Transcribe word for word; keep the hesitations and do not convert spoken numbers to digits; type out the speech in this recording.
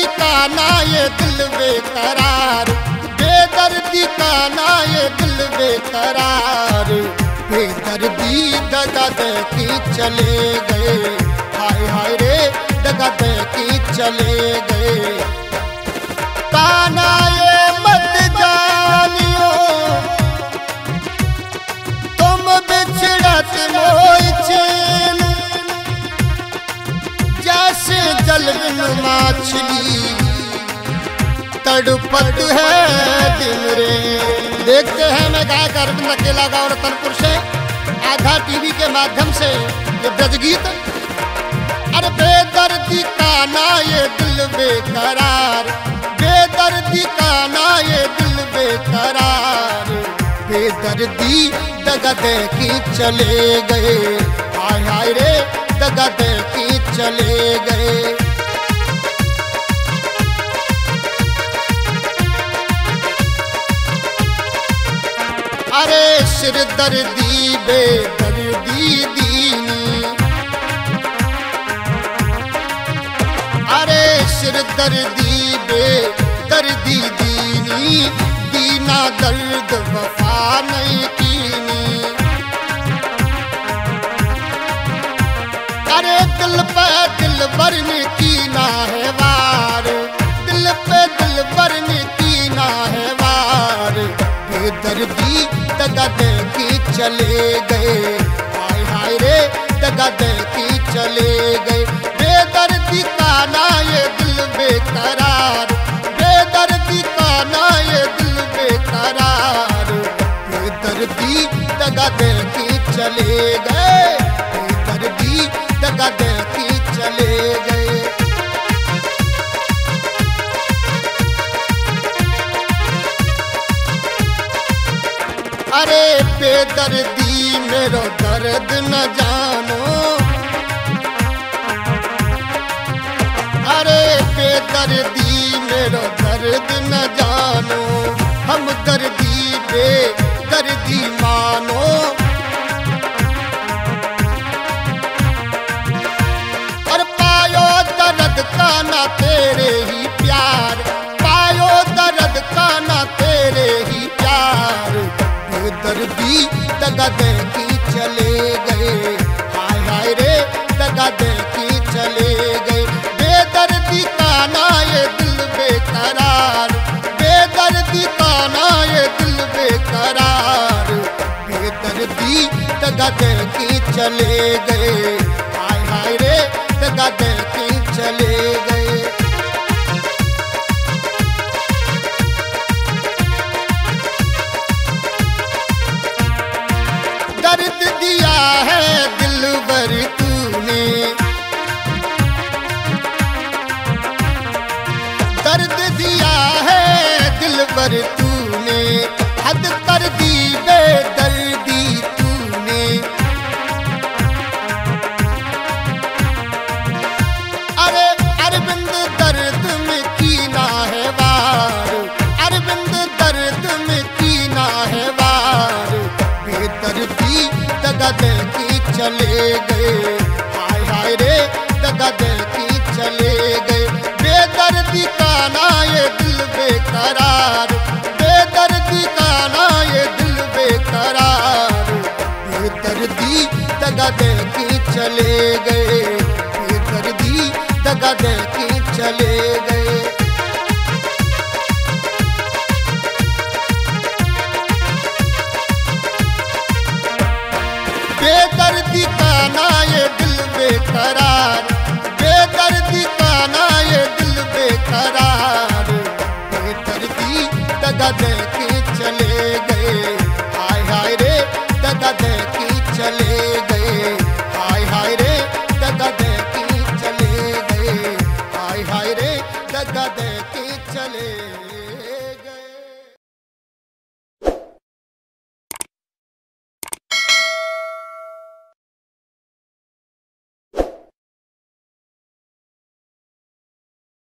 बेदर्दी का ना ये दिल बेकरार, बेदर्दी का ना ये दिल बेकरार, बेदर्दी दगा दे के चले गए, हाय हाय रे दगा दे के चले गए। काना ये मत जानियो तुम बिछड़त मोई चैन, जैसे जल बिन मछली तड़पत है दिन रे। देखते हैं मैं गायक अरविंद अकेला गाँव रतनपुर से आधा टीवी के माध्यम से ये ब्रजगीत। अरे बेदर्दी का ना ये दिल बेकरार, बेदर्दी का ना ये दिल बेकरार, बेदर्दी दगा दे के चले गए, हाय हाय रे दगा दे के चले गए। अरे सिर दर्दी बेदर्दी दीनी, अरे सिर दर्दी बेदर्दी दीनी, दीना दर्द वफा नहीं कीनी। अरे दिल पे दिल भरने की ना है वार, दिल पे दिल भरने की ना है वार, बेदर्दी दगा दे के चले गए, हाय हाय रे दगा दे के चले गए। बेदर्दी का ना ये दिल बेकरार, बेदर्दी का ना ये दिल बेकरार, बेदर्दी दगा दे के चले गए, बेदर्दी दगा दे के चले गए। अरे बेदर्दी मेरो दर्द न जानो, अरे बेदर्दी मेरो दर्द न जानो, हम दर्दी बेदर्दी मानो। और पायो दर्द का ना तेरे ही प्यार, पायो दर्द का ना तेरे ही प्यार, बेदर्दी दगा दे के चले गए, हाय हाय रे दगा दे के चले गए। बेदर्दी का ना ये दिल बेकरार, बेदर्दी का ना ये दिल बेकरार, बेदर्दी दगा दे के चले गए, हाय हाय रे दगा दे के चले गए। दर्द दिया है दिलबर तूने, दर्द दिया है दिलबर तूने, हद कर दी बेदर्दी तूने। अरे अरविंद दर्द में कीना है वार, अरविंद दर्द में कीना है वार, बेदर्दी दगा दे के चले गए, हाय हाय रे दगा दे के चले गए। बेदर्दी का ना ये दिल बेकरार, बेदर्दी का ना ये दिल बेकरार, बेदर्दी दगा दे के चले गए, बेदर्दी दगा दे के चले गए। बेदर्दी का ना ये दिल बेकरार, बेदर्दी का ना ये दिल बेकरार, बेदर्दी दगा दे के चले गए, हाय हाय रे दगा दे के चले गए, हाय हाय रे दगा दे के चले गए, हाय हाय रे दगा दे के चले।